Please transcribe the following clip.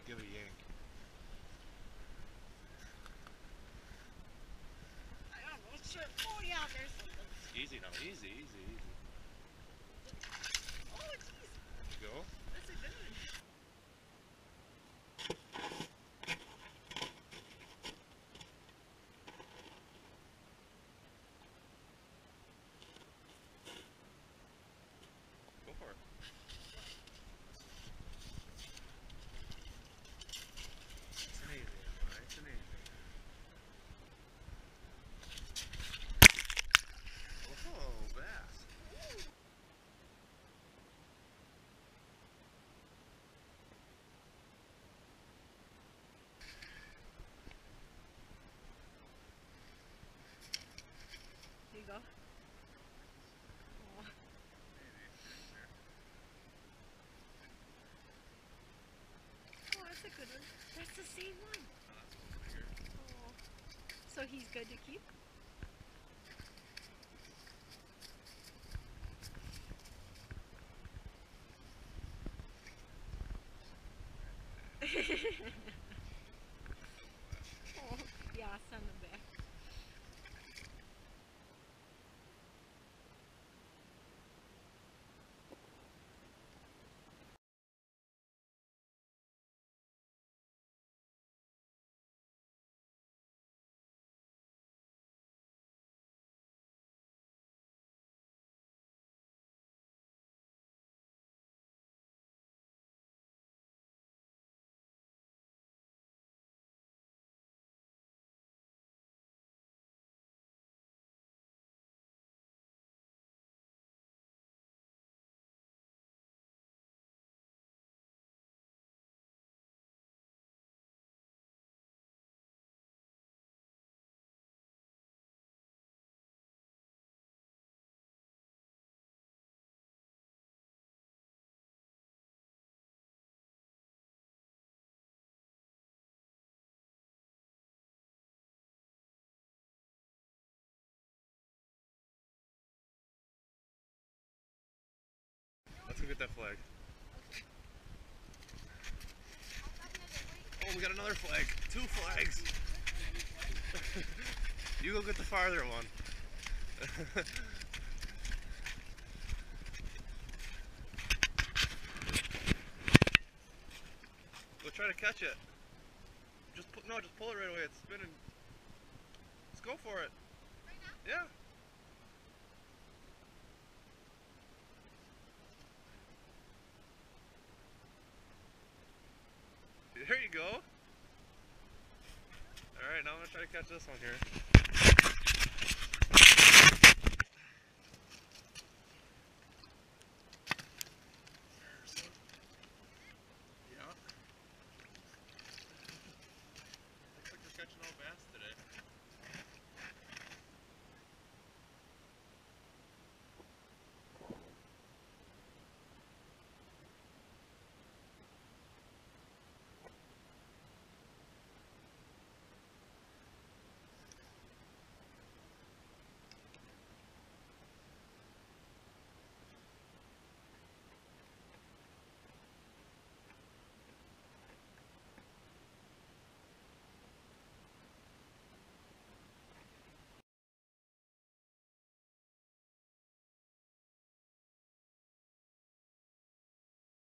Give it a yank. I almost should. Oh yeah, there's something. Easy now, easy, easy, easy. Oh jeez. There you go. That's a good one. Go for it. It's an easy one, nice and easy. Oh, bass. Here you go. Oh. Oh, that's a good one. That's the same one. Oh, that's a little bigger. Oh. So he's good to keep? Oh, yeah, send him back. Let's go get that flag. Oh, we got another flag. 2 flags. You go get the farther one. Go try to catch it. Just pull it right away. It's spinning. Let's go for it. Right now? Yeah. There you go. Alright, now I'm going to try to catch this one here.